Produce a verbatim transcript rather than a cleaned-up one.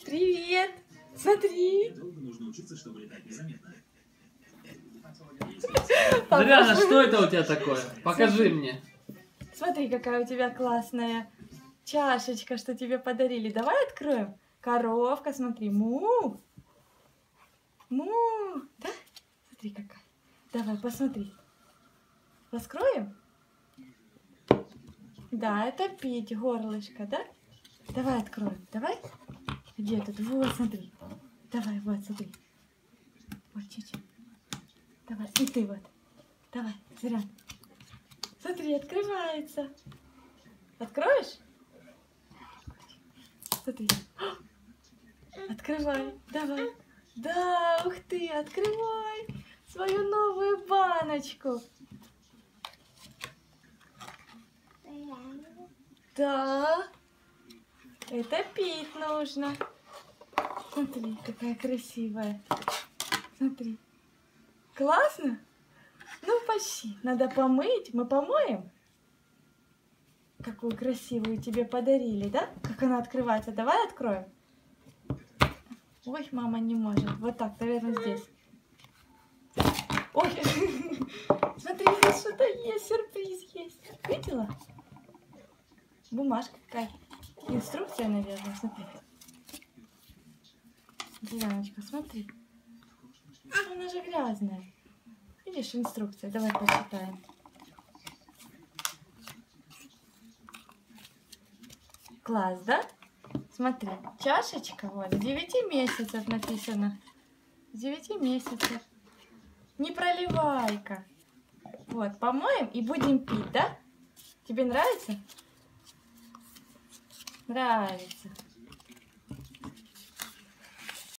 Привет! Смотри! Адриана, что это у тебя такое? Покажи мне. Смотри, какая у тебя классная чашечка, что тебе подарили. Давай откроем. Коровка, смотри. Му! Му! Да? Смотри, какая. Давай, посмотри. Раскроем? Да, это пить, горлышко, да? Давай откроем. Давай. Где тут? Вот, смотри. Давай, вот, смотри. Вот, чуть-чуть. Давай, и ты вот. Давай, зря. Смотри, открывается. Откроешь? Смотри. Открывай. Давай. Да, ух ты, открывай свою новую баночку. Да. Это пить нужно. Смотри, какая красивая. Смотри. Классно? Ну, почти. Надо помыть. Мы помоем. Какую красивую тебе подарили, да? Как она открывается. Давай откроем. Ой, мама не может. Вот так, наверное, здесь. Ой, смотри, здесь что-то есть, сюрприз есть. Видела? Бумажка какая. Инструкция, наверное, смотри. Дианочка, смотри. Она же грязная. Видишь, инструкция. Давай почитаем. Класс, да? Смотри, чашечка, вот, с девяти месяцев написано. С девяти месяцев. Не проливай-ка. Вот, помоем и будем пить, да? Тебе нравится? Нравится.